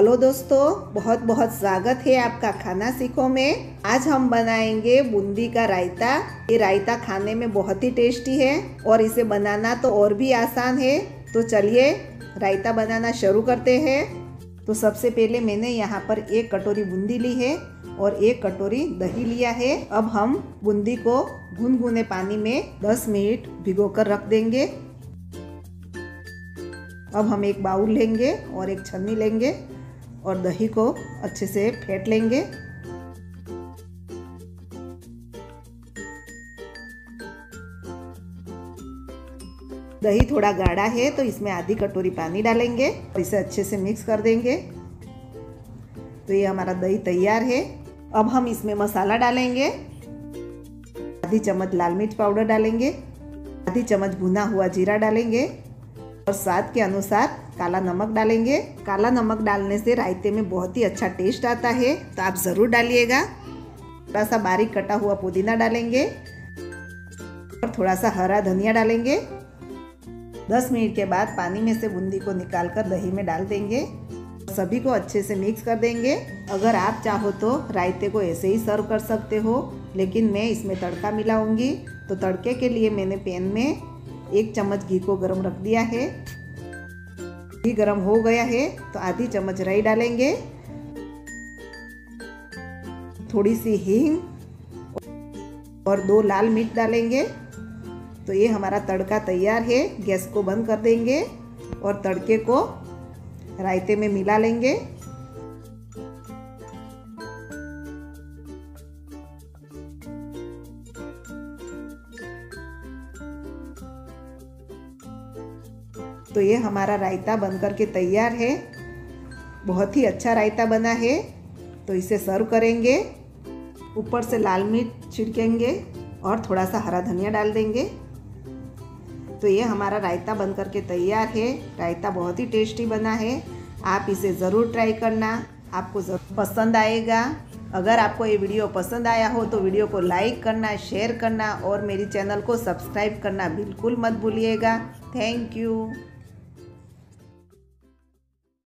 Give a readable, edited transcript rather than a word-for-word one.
Hello दोस्तों, बहुत बहुत स्वागत है आपका खाना सीखो में। आज हम बनाएंगे बूंदी का रायता। ये रायता खाने में बहुत ही टेस्टी है और इसे बनाना तो और भी आसान है। तो चलिए रायता बनाना शुरू करते हैं। तो सबसे पहले मैंने यहाँ पर 1 कटोरी बूंदी ली है और 1 कटोरी दही लिया है। अब हम बूंदी को गुनगुने पानी में 10 मिनट भिगोकर रख देंगे। अब हम एक बाउल लेंगे और एक छन्नी लेंगे और दही को अच्छे से फेंट लेंगे। दही थोड़ा गाढ़ा है तो इसमें आधी कटोरी पानी डालेंगे और इसे अच्छे से मिक्स कर देंगे। तो ये हमारा दही तैयार है। अब हम इसमें मसाला डालेंगे। आधी चम्मच लाल मिर्च पाउडर डालेंगे, आधी चम्मच भुना हुआ जीरा डालेंगे और स्वाद के अनुसार काला नमक डालेंगे। काला नमक डालने से रायते में बहुत ही अच्छा टेस्ट आता है, तो आप ज़रूर डालिएगा। थोड़ा सा बारीक कटा हुआ पुदीना डालेंगे और थोड़ा सा हरा धनिया डालेंगे। 10 मिनट के बाद पानी में से बूंदी को निकालकर दही में डाल देंगे। सभी को अच्छे से मिक्स कर देंगे। अगर आप चाहो तो रायते को ऐसे ही सर्व कर सकते हो, लेकिन मैं इसमें तड़का मिलाऊंगी। तो तड़के के लिए मैंने पैन में 1 चम्मच घी को गरम रख दिया है। घी गरम हो गया है तो आधी चम्मच राई डालेंगे, थोड़ी सी हींग और 2 लाल मिर्च डालेंगे। तो ये हमारा तड़का तैयार है। गैस को बंद कर देंगे और तड़के को रायते में मिला लेंगे। तो ये हमारा रायता बनकर के तैयार है। बहुत ही अच्छा रायता बना है। तो इसे सर्व करेंगे। ऊपर से लाल मिर्च छिड़केंगे और थोड़ा सा हरा धनिया डाल देंगे। तो ये हमारा रायता बनकर के तैयार है। रायता बहुत ही टेस्टी बना है। आप इसे ज़रूर ट्राई करना, आपको ज़रूर पसंद आएगा। अगर आपको ये वीडियो पसंद आया हो तो वीडियो को लाइक करना, शेयर करना और मेरी चैनल को सब्सक्राइब करना बिल्कुल मत भूलिएगा। Thank you.